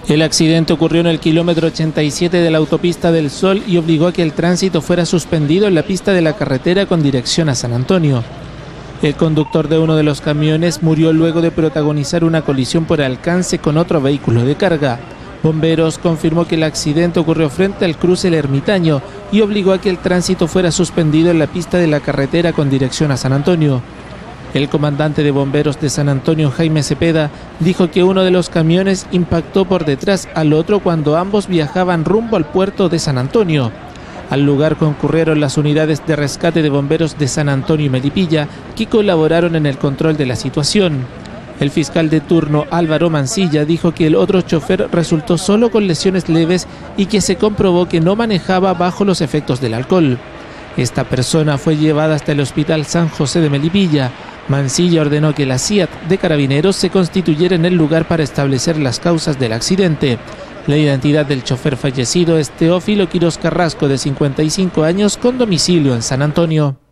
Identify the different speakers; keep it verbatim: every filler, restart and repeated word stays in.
Speaker 1: El accidente ocurrió en el kilómetro ochenta y siete de la autopista del Sol y obligó a que el tránsito fuera suspendido en la pista de la carretera con dirección a San Antonio. El conductor de uno de los camiones murió luego de protagonizar una colisión por alcance con otro vehículo de carga. Bomberos confirmó que el accidente ocurrió frente al cruce El Ermitaño y obligó a que el tránsito fuera suspendido en la pista de la carretera con dirección a San Antonio. El comandante de bomberos de San Antonio, Jaime Cepeda, dijo que uno de los camiones impactó por detrás al otro cuando ambos viajaban rumbo al puerto de San Antonio. Al lugar concurrieron las unidades de rescate de bomberos de San Antonio y Melipilla, que colaboraron en el control de la situación. El fiscal de turno, Álvaro Mancilla, dijo que el otro chofer resultó solo con lesiones leves y que se comprobó que no manejaba bajo los efectos del alcohol. Esta persona fue llevada hasta el Hospital San José de Melipilla. Mancilla ordenó que la C I A T de Carabineros se constituyera en el lugar para establecer las causas del accidente. La identidad del chofer fallecido es Teófilo Quirós Carrasco, de cincuenta y cinco años, con domicilio en San Antonio.